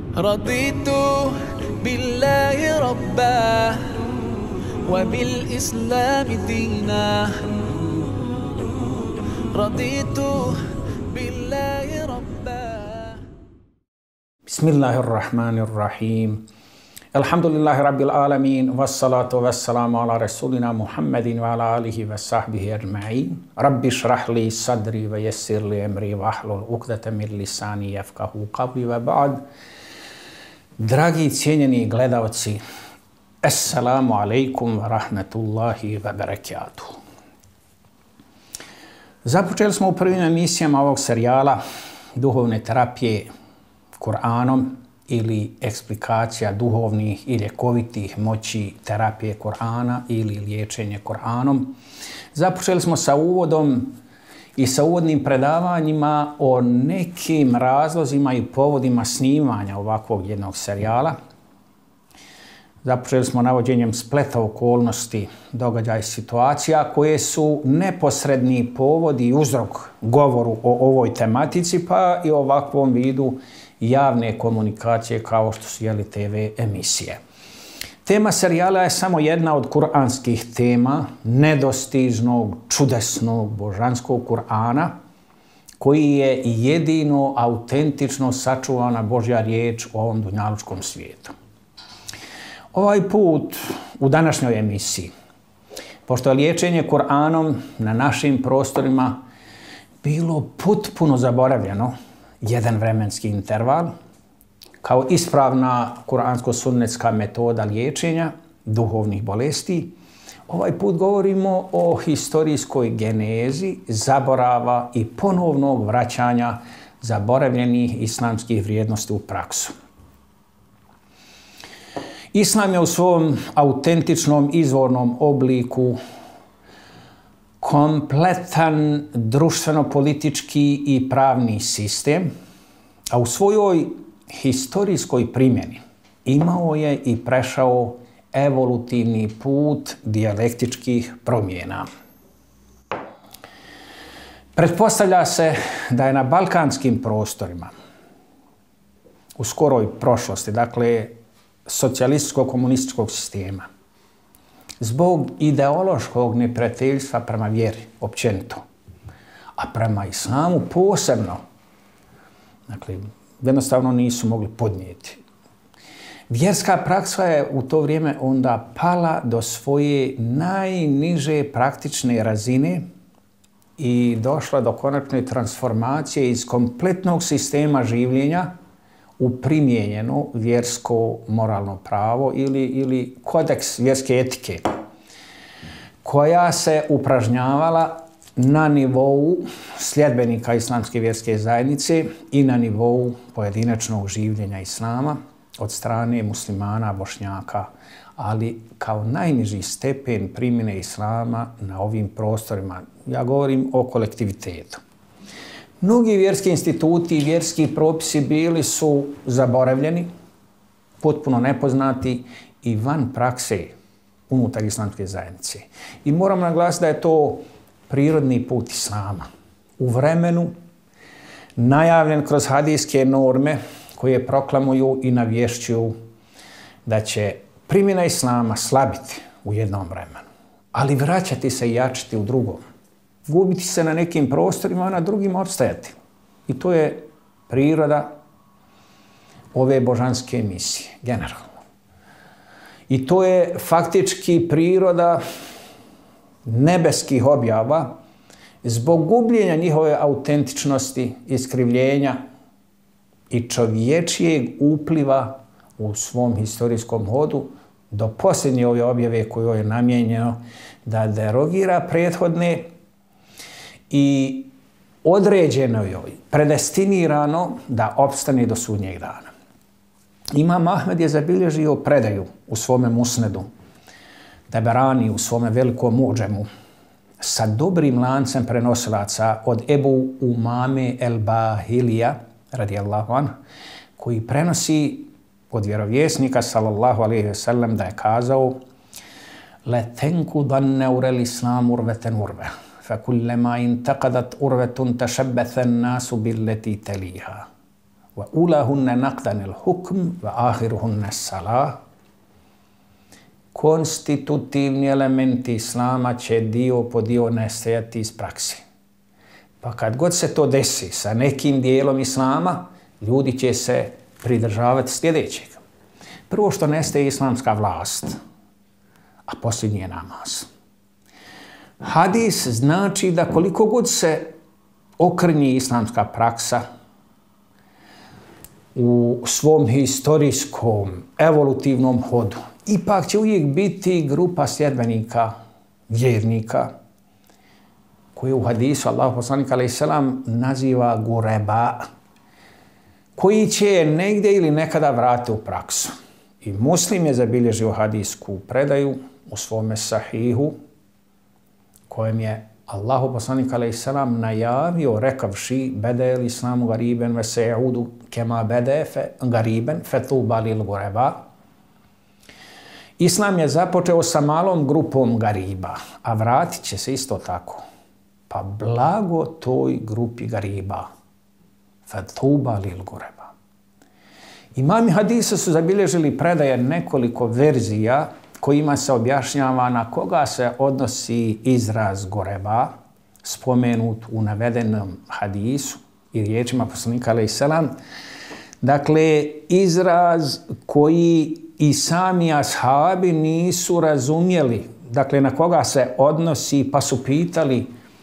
رضيت بالله ربا وبالإسلام دينا رضيت بالله ربا. بسم الله الرحمن الرحيم. الحمد لله رب العالمين والصلاة والسلام على رسولنا محمد وعلى آله وصحبه أجمعين. رب اشرح لي صدري ويسر لي أمري واحلل عقدة من لساني يفقهوا قولي وبعد. Dragi cijenjeni gledalci, assalamu alaikum wa rahmatullahi wa barakatuh. Započeli smo u prvim emisijama ovog serijala duhovne terapije Kur'anom ili eksplikacija duhovnih i ljekovitih moći terapije Kur'ana ili liječenje Kur'anom. Započeli smo sa uvodom i sa uvodnim predavanjima o nekim razlozima i povodima snimanja ovakvog jednog serijala. Započeli smo navođenjem spleta okolnosti, događaja i situacija koje su neposredni povod i uzrok govoru o ovoj tematici, pa i o ovakvom vidu javne komunikacije kao što su TV emisije. Tema serijala je samo jedna od kuranskih tema, nedostižnog, čudesnog, božanskog Kur'ana, koji je jedino autentično sačuvana Božja riječ u ovom dunjalučkom svijetu. Ovaj put u današnjoj emisiji, pošto je liječenje Kur'anom na našim prostorima bilo potpuno zaboravljeno, jedan vremenski interval, kao ispravna kuransko-sunnetska metoda liječenja duhovnih bolesti, ovaj put govorimo o historijskoj genezi zaborava i ponovnog vraćanja zaboravljenih islamskih vrijednosti u praksu. Islam je u svom autentičnom izvornom obliku kompletan društveno-politički i pravni sistem, a u svojoj historijskoj primjeni imao je i prešao evolutivni put dijalektičkih promjena. Pretpostavlja se da je na balkanskim prostorima u skoroj prošlosti, dakle socijalističko-komunističkog sistema, zbog ideološkog neprijateljstva prema vjeri općenito, a prema islamu posebno, dakle, jednostavno nisu mogli podnijeti. Vjerska praksa je u to vrijeme onda pala do svoje najniže praktične razine i došla do konačne transformacije iz kompletnog sistema življenja u primijenjeno vjersko moralno pravo ili kodeks vjerske etike, koja se upražnjavala na nivou sljedbenika islamske vjerske zajednice i na nivou pojedinačnog življenja islama od strane muslimana, bošnjaka, ali kao najniži stepen primjene islama na ovim prostorima. Ja govorim o kolektivitetu. Mnogi vjerski instituti i vjerski propisi bili su zaboravljeni, potpuno nepoznati i van prakse unutar islamske zajednice. I moram naglasiti da je to prirodni put islama. U vremenu najavljen kroz hadijske norme koje proklamuju i navješćuju da će primjena islama slabiti u jednom vremenu, ali vraćati se i jačati u drugom. Gubiti se na nekim prostorima, a na drugim opstajati. I to je priroda ove božanske misije, generalno. I to je faktički priroda nebeskih objava zbog gubljenja njihove autentičnosti, iskrivljenja i čovječijeg upliva u svom historijskom hodu do posljednje ove objave kojoj je namijenjeno da derogira prethodne i određeno joj, predestinirano da opstane do sudnjeg dana. Imam Ahmed je zabilježio predaju u svome musnedu, Taberani u svome velikom muđemu, sa dobrim lancem prenosilaca od Ebu Umame el-Bahilija, radijallahu anhu, koji prenosi od vjerovjesnika, sallallahu alaihi ve sellem, da je kazao: لَتَنْكُضَنَّ أُرَ الْإِسْلَامُ أُرْوَةً أُرْوَةً فَكُلَّمَا انْتَقَدَتْ أُرْوَةٌ تَشَبَّثَ النَّاسُ بِالَّتِي تَلِيهَا wa ulahunne naqdanil hukm wa ahiruhunne salah. Konstitutivni elementi islama će dio po dio nestajati iz prakse. Pa kad god se to desi sa nekim dijelom islama, ljudi će se pridržavati sljedećeg. Prvo što nestaje islamska vlast, a posljednji je namaz. Hadis znači da koliko god se okrnji islamska praksa u svom historijskom, evolutivnom hodu, ipak će uvijek biti grupa sljedbenika, vjernika, koji u hadisu Allah poslanik alejhi selam naziva gureba, koji će negdje ili nekada vratiti u praksu. I Muslim je zabilježio hadisku predaju u svome sahihu, kojem je Allah poslanik alejhi selam najavio rekavši bedel islamu gariben ve se'udu kema bedefe gariben fetuba lil gureba. Islam je započeo sa malom grupom gariba, a vratit će se isto tako. Pa blago toj grupi gariba. Fetuba lil gureba. Imami hadisa su zabilježili predaje nekoliko verzija kojima se objašnjava na koga se odnosi izraz gureba, spomenut u navedenom hadisu i riječima poslanika alejhi selam. Dakle, izraz koji i sami ashabi nisu razumjeli, dakle, na koga se odnosi, pa su pitali: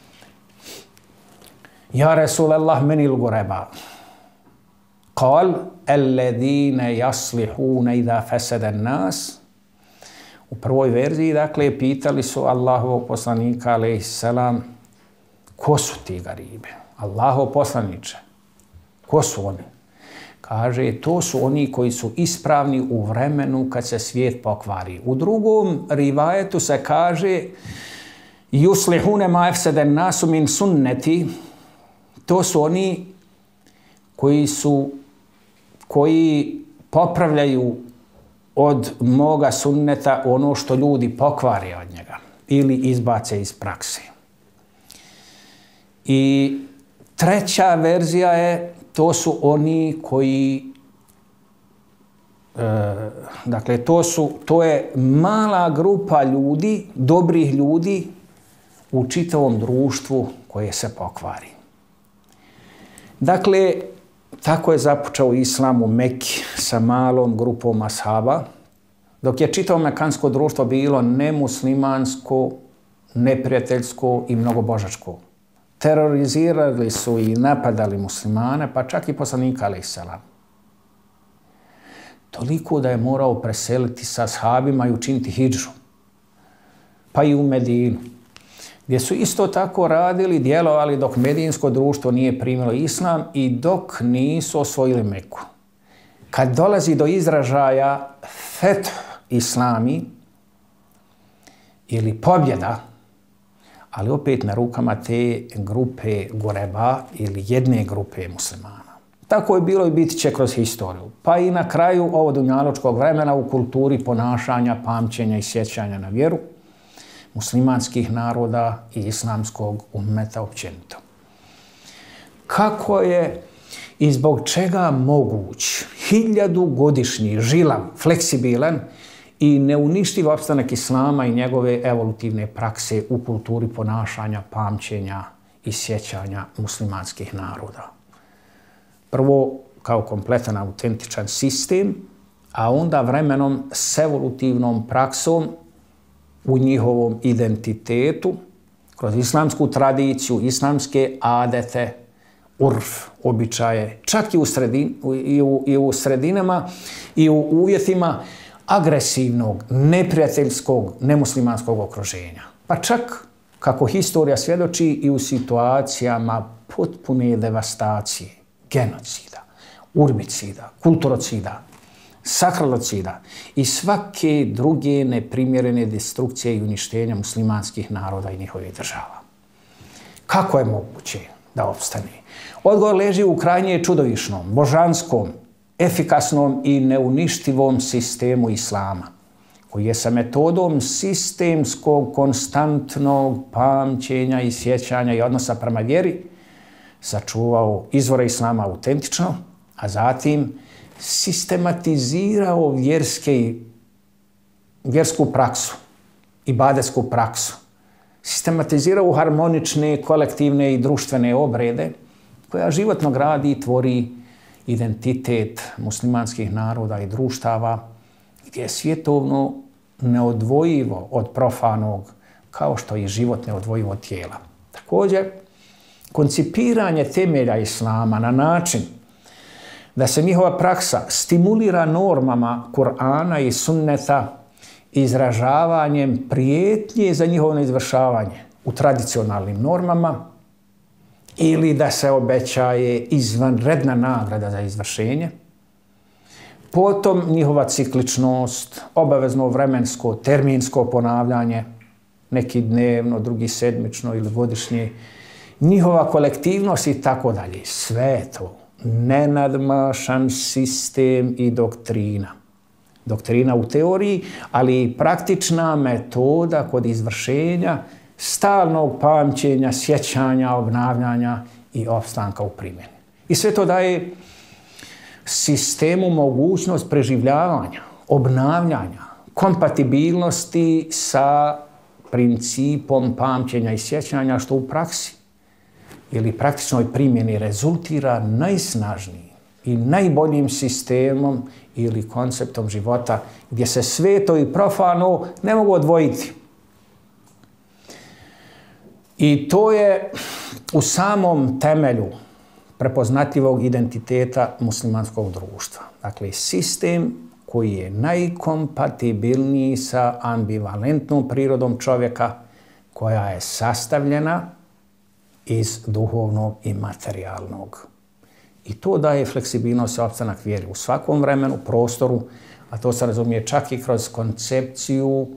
Ja Rasulallah menil gureba. Kal, alladine jaslihune idha feseden nas. U prvoj verziji, dakle, pitali su Allahovog poslanika, alejhi selam, ko su ti garibe? Allahov poslaniče, ko su oni? Kaže, to su oni koji su ispravni u vremenu kad se svijet pokvari. U drugom rivajetu se kaže yuslihune ma efseden nasu min sunneti. To su oni koji popravljaju od moga sunneta ono što ljudi pokvare od njega ili izbace iz prakse. I treća verzija je, to su oni koji, dakle, to je mala grupa ljudi, dobrih ljudi u čitavom društvu koje se pokvari. Dakle, tako je započeo islam u Mekki sa malom grupom ashaba, dok je čitavo mekansko društvo bilo nemuslimansko, neprijateljsko i mnogobožačko. Terorizirali su i napadali muslimane, pa čak i poslanika alejhi selam. Toliko da je morao preseliti sa ashabima i učiniti hidžru, pa i u Medinu, gdje su isto tako radili, djelovali dok medinsko društvo nije primilo islam i dok nisu osvojili Meku. Kad dolazi do izražaja feth islami ili pobjeda, ali opet na rukama te grupe gureba ili jedne grupe muslimana. Tako je bilo i biti će kroz historiju. Pa i na kraju ovog dunjalučkog vremena u kulturi ponašanja, pamćenja i sjećanja na vjeru muslimanskih naroda i islamskog ummeta općenito. Kako je i zbog čega moguć 1000-godišnji, žilav, fleksibilan i neuništiv opstanak islama i njegove evolutivne prakse u kulturi ponašanja, pamćenja i sjećanja muslimanskih naroda? Prvo, kao kompletan autentičan sistem, a onda vremenom s evolutivnom praksom u njihovom identitetu, kroz islamsku tradiciju, islamske adete, urf, običaje, čak i u sredinama i u uvjetima agresivnog, neprijateljskog, nemuslimanskog okruženja. Pa čak, kako historija svjedoči, i u situacijama potpune devastacije, genocida, urbicida, kulturocida, sakralocida i svake druge neprimjerene destrukcije i uništenja muslimanskih naroda i njihovih država. Kako je moguće da opstane? Odgovor leži u krajnje čudovišnom, božanskom, efikasnom i neuništivom sistemu islama, koji je sa metodom sistemskog, konstantnog pamćenja i sjećanja i odnosa prema vjeri sačuvao izvore islama autentično a zatim sistematizirao vjersku praksu, ibadetsku praksu. Sistematizirao harmonične, kolektivne i društvene obrede koja životno gradi i tvori identitet muslimanskih naroda i društava gdje je svjetovno neodvojivo od profanog, kao što je život neodvojivo od tijela. Također, koncipiranje temelja islama na način da se njihova praksa stimulira normama Kur'ana i sunneta izražavanjem prijetnje za njihovo neizvršavanje u tradicionalnim normama ili da se obećaje izvanredna nagrada za izvršenje. Potom njihova cikličnost, obavezno vremensko, terminsko ponavljanje, neki dnevno, drugi sedmično ili godišnje, njihova kolektivnost i tako dalje. Sve to nenadmašan sistem i doktrina. Doktrina u teoriji, ali i praktična metoda kod izvršenja, stalnog pamćenja, sjećanja, obnavljanja i opstanka u primjeni. I sve to daje sistemu mogućnost preživljavanja, obnavljanja, kompatibilnosti sa principom pamćenja i sjećanja, što u praksi ili praktičnoj primjeni rezultira najsnažnijim i najboljim sistemom ili konceptom života gdje se sveto i profano ne mogu odvojiti. I to je u samom temelju prepoznatljivog identiteta muslimanskog društva. Dakle, sistem koji je najkompatibilniji sa ambivalentnom prirodom čovjeka koja je sastavljena iz duhovnog i materijalnog. I to daje fleksibilnost i opstanak vjeri u svakom vremenu, prostoru, a to se razumije čak i kroz koncepciju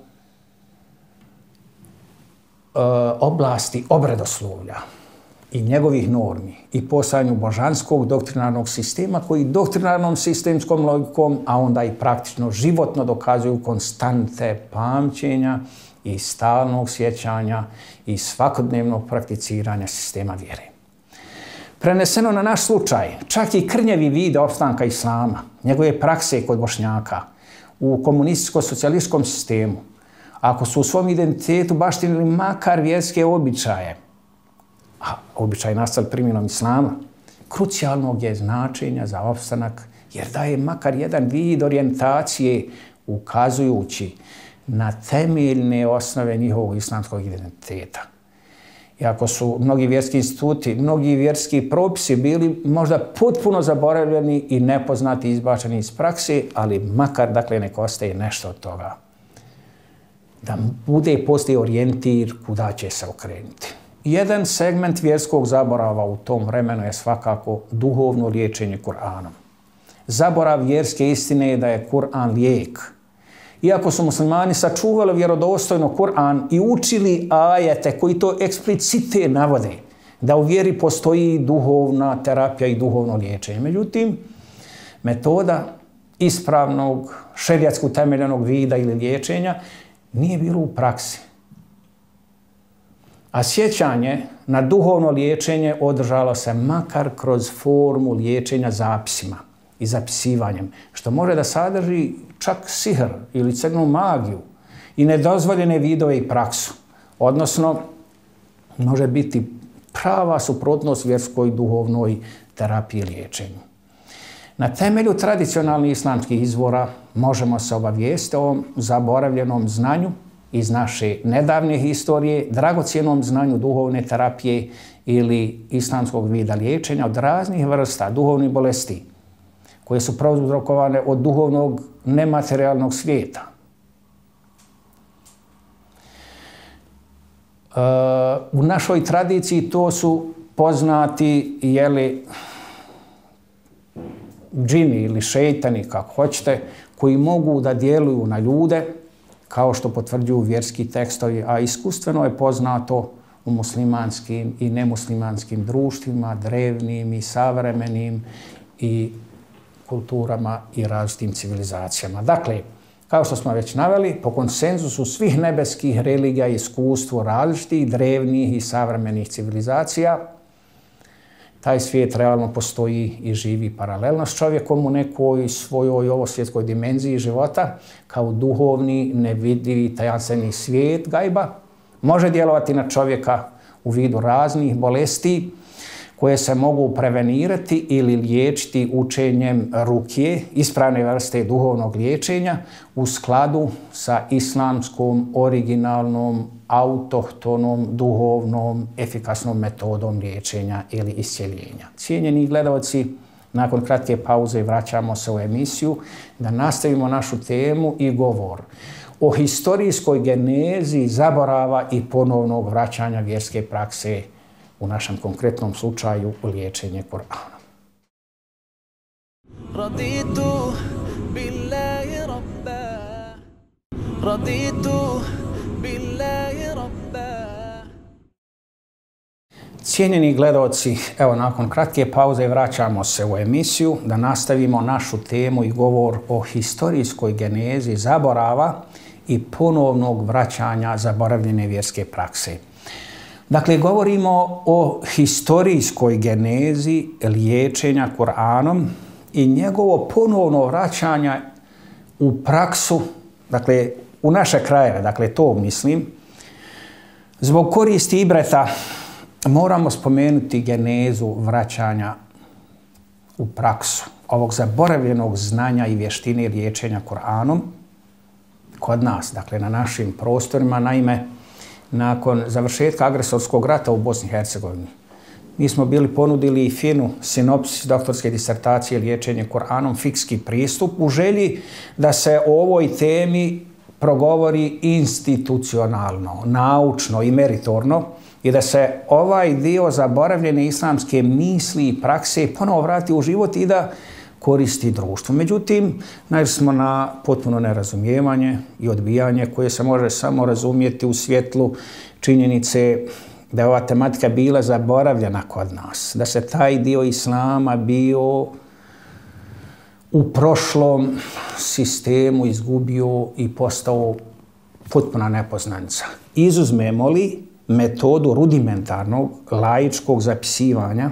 oblasti obredoslovlja i njegovih normi i postojanju božanskog doktrinarnog sistema koji doktrinarnom sistemskom logikom, a onda i praktično životno dokazuju konstante pamćenja i stalnog sjećanja i svakodnevnog prakticiranja sistema vjere. Preneseno na naš slučaj, čak i krnjevi vid opstanka islama, njegove prakse kod Bošnjaka u komunističko-socijalističkom sistemu, ako su u svom identitetu baštinili makar vjerske običaje, a običaj nastali primjenom islama, krucijalnog je značenja za opstanak, jer daje makar jedan vid orijentacije ukazujući na temeljne osnove njihovog islamskog identiteta. Iako su mnogi vjerski instituti, mnogi vjerski propisi bili možda potpuno zaboravljeni i nepoznati, izbačeni iz prakse, ali makar, dakle, nek ostaje nešto od toga. Da postoji orijentir kuda će se okrenuti. Jedan segment vjerskog zaborava u tom vremenu je svakako duhovno liječenje Kur'anom. Zaborav vjerske istine je da je Kur'an lijek. Iako su muslimani sačuvali vjerodostojno Kur'an i učili ajete koji to eksplicite navode, da u vjeri postoji duhovna terapija i duhovno liječenje. Međutim, metoda ispravnog, šerijatski utemeljenog vida ili liječenja nije bilo u praksi. A sjećanje na duhovno liječenje održalo se makar kroz formu liječenja zapisima i zapisivanjem, što može da sadrži čak sihr ili crnu magiju i nedozvoljene vidove i praksu. Odnosno, može biti prava suprotnost vjerskoj duhovnoj terapiji i liječenju. Na temelju tradicionalnih islamskih izvora možemo se obavijestiti o zaboravljenom znanju iz naše nedavne historije, dragocjenom znanju duhovne terapije ili islamskog vida liječenja od raznih vrsta duhovnih bolesti koje su prouzrokovane od duhovnog nematerijalnog svijeta. U našoj tradiciji to su poznati džini ili šejtani, kako hoćete, koji mogu da djeluju na ljude, kao što potvrđuju vjerski tekstovi, a iskustveno je poznato u muslimanskim i nemuslimanskim društvima, drevnim i savremenim i kulturama i različitim civilizacijama. Dakle, kao što smo već naveli, po konsenzusu svih nebeskih religija i iskustvo različitih drevnih i savremenih civilizacija, taj svijet realno postoji i živi paralelno s čovjekom u nekoj svojoj ovosvjetskoj dimenziji života, kao duhovni, nevidljivi, tajanstveni svijet gajba, može djelovati na čovjeka u vidu raznih bolesti koje se mogu prevenirati ili liječiti učenjem rukije, ispravne vrste duhovnog liječenja u skladu sa islamskom, originalnom, autohtonom, duhovnom, efikasnom metodom liječenja ili iscjeljenja. Cijenjeni gledalci, nakon kratke pauze vraćamo se u emisiju da nastavimo našu temu i govor o historijskoj genezi zaborava i ponovnog vraćanja vjerske prakse, u našem konkretnom slučaju liječenje Kur'anom. Raditu billahi rabba, raditu billahi rabba. Cijenjeni gledalci, evo nakon kratke pauze vraćamo se u emisiju da nastavimo našu temu i govor o historijskoj genezi zaborava i ponovnog vraćanja zaboravljene vjerske prakse. Dakle, govorimo o historijskoj genezi liječenja Kur'anom i njegovo ponovno vraćanje u praksu, dakle, u naše krajeve, dakle, to mislim. Zbog koristi ibreta moramo spomenuti genezu vraćanja u praksu ovog zaboravljenog znanja i vještine liječenja Kur'anom kod nas, dakle, na našim prostorima. Naime, nakon završetka agresorskog rata u Bosni i Hercegovini, mi smo bili ponudili i finu sinopsis doktorske disertacije liječenje Kur'anom, fikski pristup, u želji da se o ovoj temi progovori institucionalno, naučno i meritorno i da se ovaj dio zaboravljene islamske misli i prakse ponovo vrati u život i da koristi društvu. Međutim, naišli smo na potpuno nerazumijevanje i odbijanje koje se može samo razumjeti u svjetlu činjenice da je ova tematika bila zaboravljena kod nas, da se taj dio islama bio u prošlom sistemu izgubio i postao potpuna nepoznanica. Izuzmemo li metodu rudimentarnog, laičkog zapisivanja,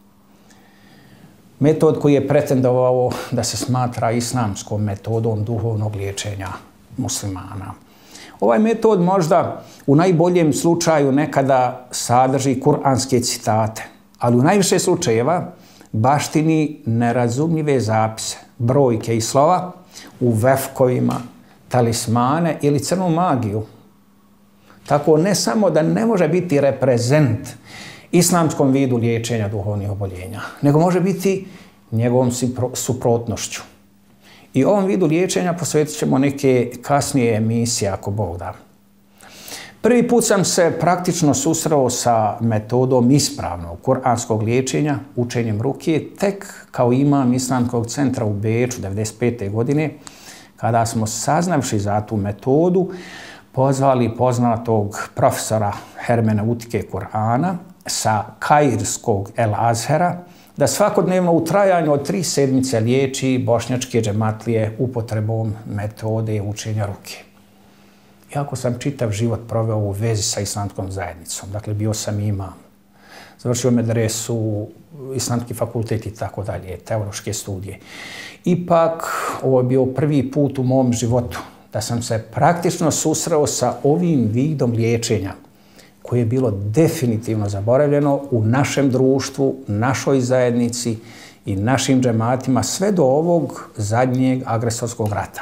metod koji je pretendovao da se smatra islamskom metodom duhovnog liječenja muslimana. Ovaj metod možda u najboljem slučaju nekada sadrži kuranske citate, ali u najviše slučajeva baštini nerazumljive zapise, brojke i slova u vefkovima, talismane ili crnu magiju. Tako ne samo da ne može biti reprezent islamskom vidu liječenja duhovnih oboljenja, nego može biti njegovom suprotnošću. I ovom vidu liječenja posvetit ćemo neke kasnije emisije, ako Bog da. Prvi put sam se praktično susreo sa metodom ispravnog kuranskog liječenja, učenjem rukije, tek kao imam Islamskog centra u Beču 1995. godine, kada smo saznavši za tu metodu, pozvali poznatog profesora hermeneutike Kur'ana sa Kairskog El Azhera da svakodnevno u trajanju od 3 sedmice liječi bošnjačke džematlije upotrebom metode učenja ruke. Iako sam čitav život proveo u vezi sa islamskom zajednicom, dakle bio sam imam, završio medresu, islamski fakultet i tako dalje, teološke studije. Ipak, ovo je bio prvi put u mom životu da sam se praktično susreo sa ovim vidom liječenja koje je bilo definitivno zaboravljeno u našem društvu, našoj zajednici i našim džematima sve do ovog zadnjeg agresorskog rata.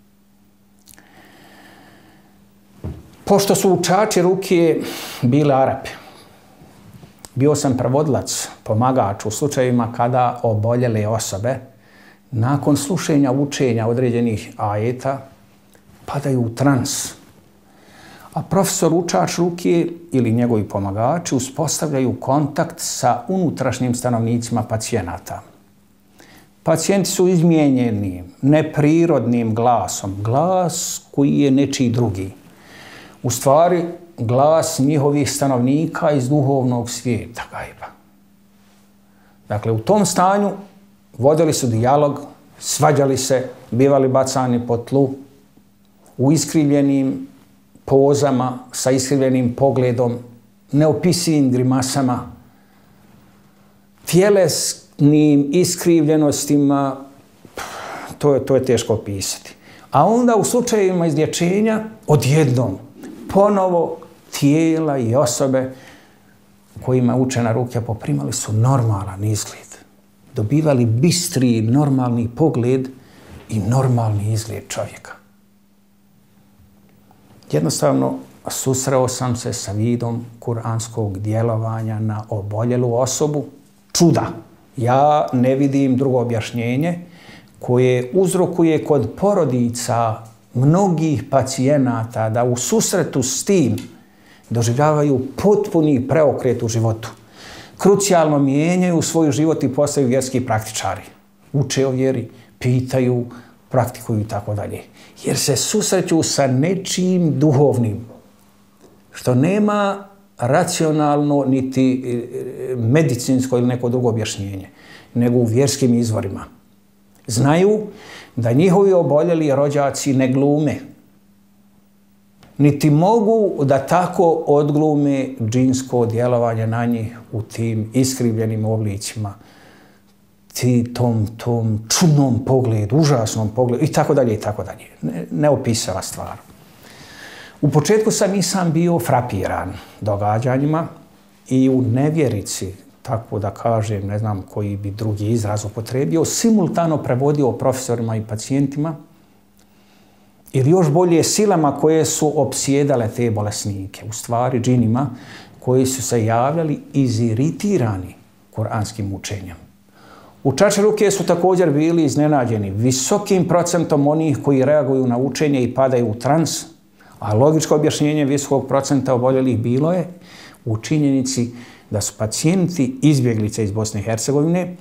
Pošto su učači ruke bile Arapi, bio sam prevodilac, pomagač u slučajevima kada oboljele osobe nakon slušenja učenja određenih ajeta padaju u trans. A profesor učač ruke ili njegovi pomagači uspostavljaju kontakt sa unutrašnjim stanovnicima pacijenata. Pacijenti su izmijenjeni neprirodnim glasom, glas koji je nečiji drugi. U stvari, glas njihovih stanovnika iz duhovnog svijeta gajba. Dakle, u tom stanju vodili su dijalog, svađali se, bivali bacani po tlu, u iskrivljenim pozama, sa iskrivljenim pogledom, neopisivim grimasama. tjelesnim iskrivljenostima, to je teško opisati. A onda u slučajevima izlječenja, odjednom, ponovo tijela i osobe kojima učena rukja poprimali su normalan izgled. Dobivali bistri, normalni pogled i normalni izgled čovjeka. Jednostavno, susreo sam se sa vidom kuranskog djelovanja na oboljelu osobu. Čuda. Ja ne vidim drugo objašnjenje koje uzrokuje kod porodica mnogih pacijenata da u susretu s tim doživljavaju potpuni preokret u životu. Krucijalno mijenjaju svoj život i postaju vjerski praktičari. Uče o vjeri, pitaju, praktikuju i tako dalje. Jer se susreću sa nečim duhovnim, što nema racionalno niti medicinsko ili neko drugo objašnjenje, nego u vjerskim izvorima. Znaju da njihovi oboljeli rođaci ne glume, niti mogu da tako odglume džinsko djelovanje na njih u tim iskrivljenim oblicima, tom čudnom pogledu, užasnom pogledu i tako dalje i tako dalje. Neopisiva stvar. U početku sam i sam bio frapiran događanjima i u nevjerici, tako da kažem, ne znam koji bi drugi izraz upotrebio, simultano prevodio profesorima i pacijentima ili još bolje silama koje su opsjedale te bolesnike, u stvari džinima koji su se javljali iziritirani kuranskim učenjem. Učači ruke su također bili iznenađeni visokim procentom onih koji reaguju na učenje i padaju u trans, a logičko objašnjenje visokog procenta oboljelih bilo je u činjenici da su pacijenti izbjeglice iz Bosne i Hercegovine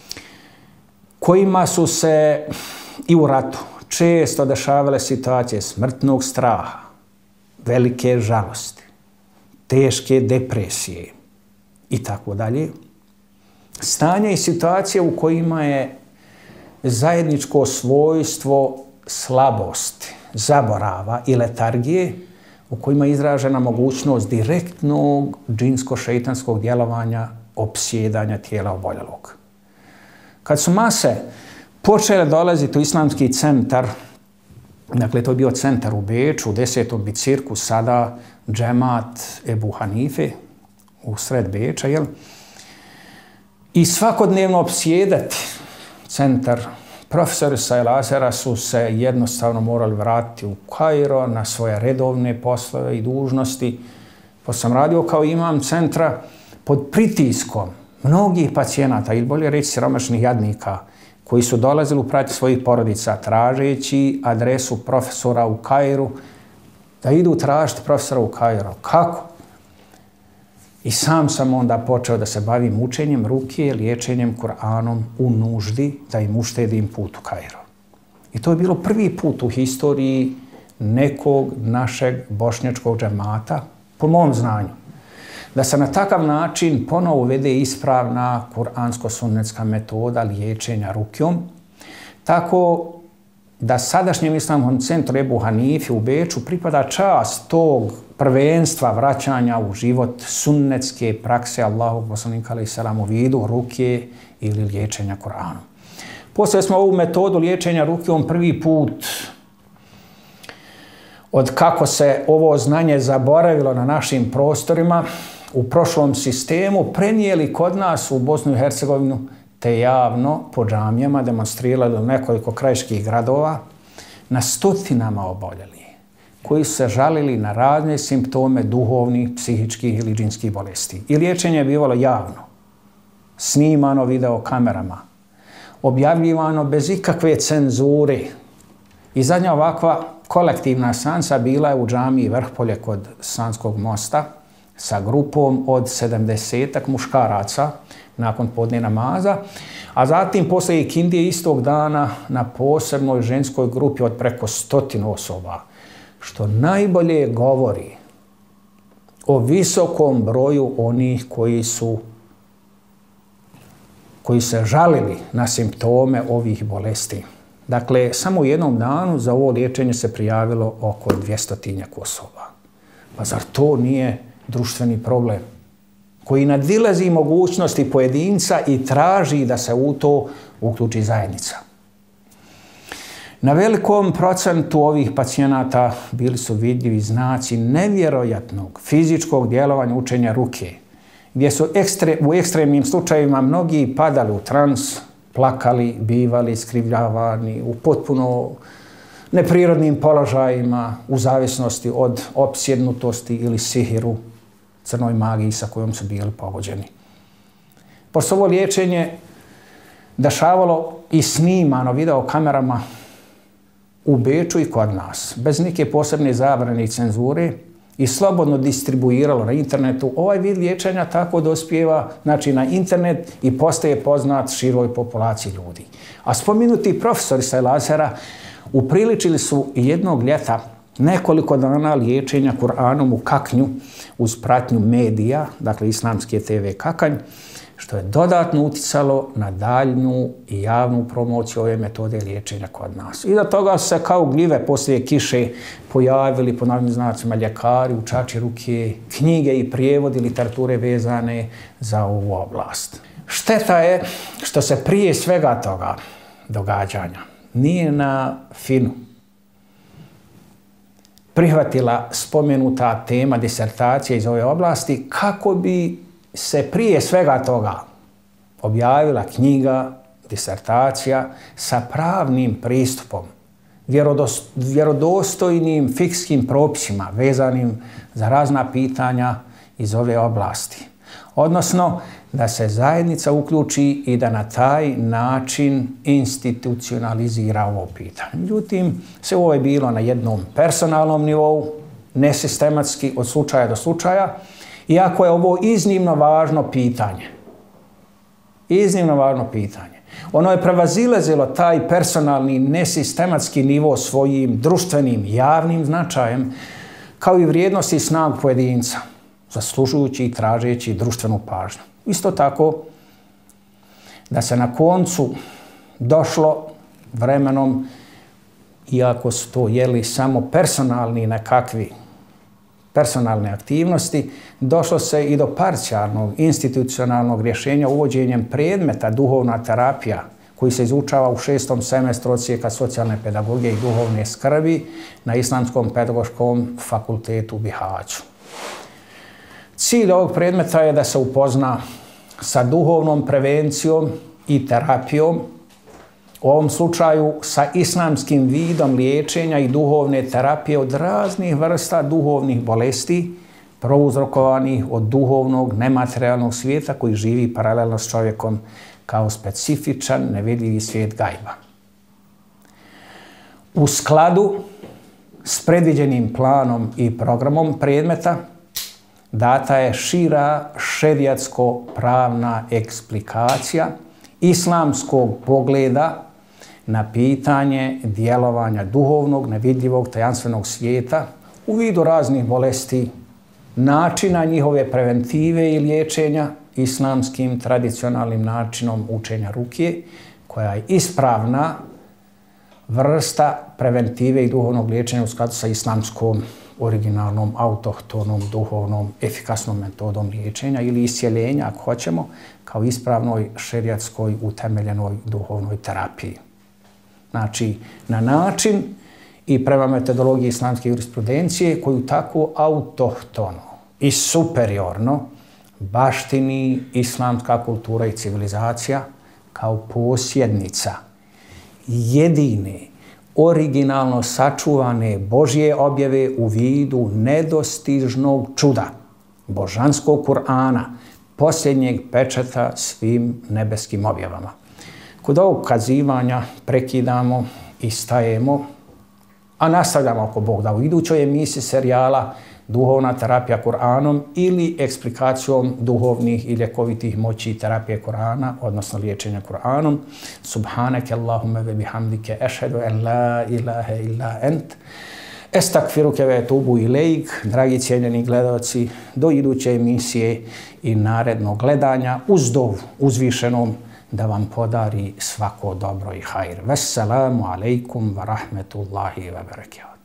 kojima su se i u ratu često dešavale situacije smrtnog straha, velike žalosti, teške depresije i tako dalje. Stanje i situacije u kojima je zajedničko svojstvo slabosti, zaborava i letargije, u kojima je izražena mogućnost direktnog džinsko-šeitanskog djelovanja, opsjedanja tijela oboljelog. Kad su mase počele dolaziti u islamski centar, dakle to je bio centar u Beču, u 10. bicirku, sada džemat Ebu Hanife, u sred Beča, jel? I svakodnevno opsjedati centar, profesori sa El Azhara su se jednostavno morali vratiti u Kairo na svoje redovne poslove i dužnosti. Pa sam radio kao imam centra pod pritiskom mnogih pacijenata, ili bolje reći siromašnih jadnika, koji su dolazili u pratnji svojih porodica tražeći adresu profesora u Kairu, da idu tražiti profesora u Kairu. Kako? I sam onda počeo da se bavim učenjem ruke, liječenjem Kur'anom u nuždi, da im uštedim put u Kairo. I to je bilo prvi put u historiji nekog našeg bošnjačkog džemata, po mom znanju, da se na takav način ponovo uvede ispravna kuransko-sunnetska metoda liječenja rukjom, tako da sadašnjem islamskom centru Ebu Hanifi u Beču pripada čast tog prvenstva vraćanja u život sunnetske prakse Allahog poslanika alejhi selam u vidu ruke ili liječenja Kur'anom. Poslije smo ovu metodu liječenja rukjom prvi put od kako se ovo znanje zaboravilo na našim prostorima u prošlom sistemu prenijeli kod nas u Bosnu i Hercegovinu, te javno po džamijama demonstrirali u nekoliko krajiških gradova na stotinama oboljeli, koji su se žalili na razne simptome duhovnih, psihičkih ili džinskih bolesti. I liječenje je bivalo javno, snimano video kamerama, objavljivano bez ikakve cenzure. I zadnja ovakva kolektivna seansa bila je u džamiji Vrhpolje kod Sanskog mosta sa grupom od 70-ak muškaraca nakon podne namaza, a zatim posle ikindije istog dana na posebnoj ženskoj grupi od preko 100 osoba, što najbolje govori o visokom broju onih koji se žalili na simptome ovih bolesti. Dakle, samo u jednom danu za ovo liječenje se prijavilo oko 200 osoba. Pa zar to nije društveni problem? koji nadilazi mogućnosti pojedinca i traži da se u to uključi zajednica. Na velikom procentu ovih pacijenata bili su vidljivi znaci nevjerojatnog fizičkog djelovanja učenja ruke, gdje su u ekstremnim slučajevima mnogi padali u trans, plakali, bivali skrivljavani u potpuno neprirodnim položajima u zavisnosti od opsjednutosti ili sihiru, crnoj magiji sa kojom su bili pogođeni. Pošto ovo liječenje dešavalo i snimano video kamerama u Beču i kod nas, bez neke posebne zabrane i cenzure i slobodno distribuiralo na internetu, ovaj vid liječenja tako dospijeva na internet i postaje poznat široj populaciji ljudi. A spomenuti profesori sa lazera upriličili su jednog ljeta nekoliko dana liječenja Kur'anom u kaknju uz pratnju medija, dakle islamske TV kakanj, što je dodatno uticalo na daljnju i javnu promociju ove metode liječenja kod nas. I do toga su se kao gljive poslije kiše pojavili po navodnim znacima ljekari, učači ruke, knjige i prijevodi literature vezane za ovu oblast. Šteta je što se prije svega toga događanja nije na finu prihvatila spomenuta tema disertacije iz ove oblasti kako bi se prije svega toga objavila knjiga, disertacija sa pravnim pristupom, vjerodostojnim fikskim propisima vezanim za razna pitanja iz ove oblasti. Odnosno, da se zajednica uključi i da na taj način institucionalizira ovo pitanje. Međutim, sve ovo je bilo na jednom personalnom nivou, nesistematski od slučaja do slučaja, iako je ovo iznimno važno pitanje. Iznimno važno pitanje. Ono je prevazilazilo taj personalni, nesistematski nivo svojim društvenim, javnim značajem, kao i vrijednosti i snagu pojedinca, zaslužujući i tražeći društvenu pažnju. Isto tako, da se na koncu došlo vremenom, iako su to samo personalni nekakvi personalne aktivnosti, došlo se i do parcijalnog institucionalnog rješenja uvođenjem predmeta duhovna terapija koji se izučava u 6. semestru odsjeka socijalne pedagogije i duhovne skrbi na Islamskom pedagoškom fakultetu u Bihaću. Cilj ovog predmeta je da se upozna sa duhovnom prevencijom i terapijom, u ovom slučaju sa islamskim vidom liječenja i duhovne terapije od raznih vrsta duhovnih bolesti prouzrokovanih od duhovnog, nematerijalnog svijeta koji živi paralelno s čovjekom kao specifičan, nevidljivi svijet gajba. U skladu s predviđenim planom i programom predmeta data je šira šerijatsko-pravna eksplikacija islamskog pogleda na pitanje djelovanja duhovnog, nevidljivog, tajanstvenog svijeta u vidu raznih bolesti, načina njihove preventive i liječenja islamskim tradicionalnim načinom učenja ruke, koja je ispravna vrsta preventive i duhovnog liječenja u skladu sa islamskom originalnom, autohtonom, duhovnom, efikasnom metodom liječenja ili iscijeljenja, ako hoćemo, kao ispravnoj šerijatskoj utemeljenoj duhovnoj terapiji. Znači, na način i prema metodologiji islamske jurisprudencije koju tako autohtono i superiorno baštini islamska kultura i civilizacija kao posjednica jedine, originalno sačuvane Božje objave u vidu nedostižnog čuda, božanskog Kur'ana, posljednjeg pečata svim nebeskim objavama. Kod ovog kazivanja prekidamo i stajemo, a nastavljamo ako Bog da u idućoj emisiji serijala Duhovna terapija Kur'anom ili eksplikacijom duhovnih i ljekovitih moći terapije Kur'ana, odnosno liječenja Kur'anom. Subhaneke Allahumme ve bihamdike ešhedu en la ilaha illa ent. Estakfiruke ve etubu ilejk. Dragi cijenjeni gledalci, do iduće emisije i narednog gledanja uz dovu uzvišenom da vam podari svako dobro i hajr. Vesselamu alejkum wa rahmetullahi wa barakatuh.